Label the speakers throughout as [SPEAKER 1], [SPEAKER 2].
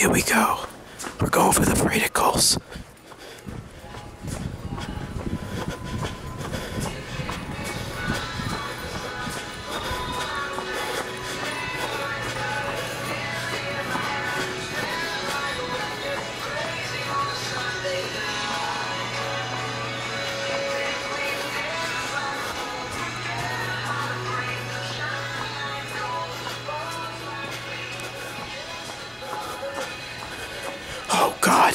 [SPEAKER 1] Here we go. We're going for the predicals. Oh, God.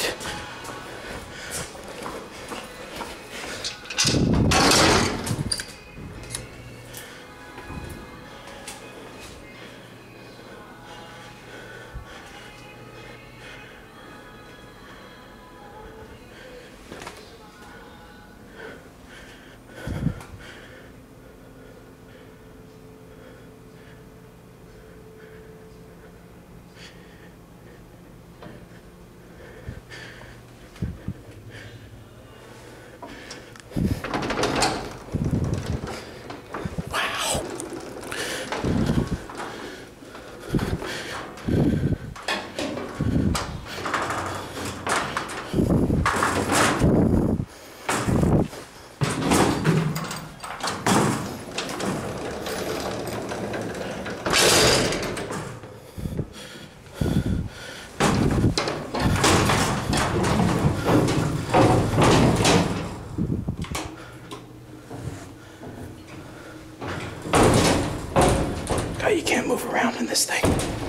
[SPEAKER 1] You can't move around in this thing.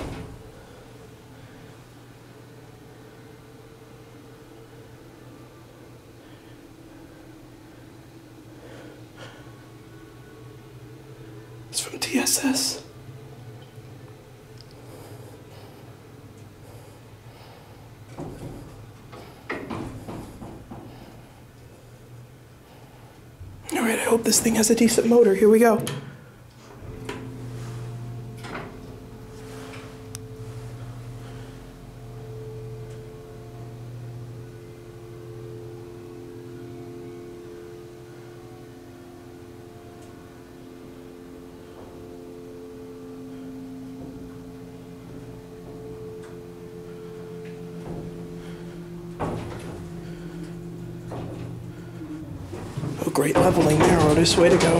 [SPEAKER 1] It's from TSS. All right, I hope this thing has a decent motor. Here we go. Oh, great leveling there, Otis. Way to go.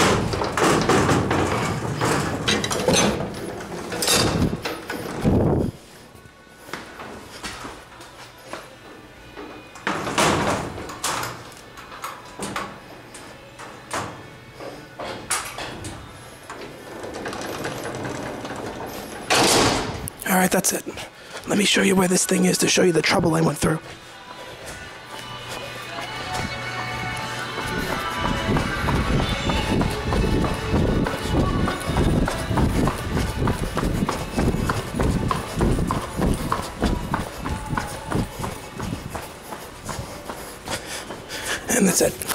[SPEAKER 1] All right, that's it. Let me show you where this thing is to show you the trouble I went through. And that's it.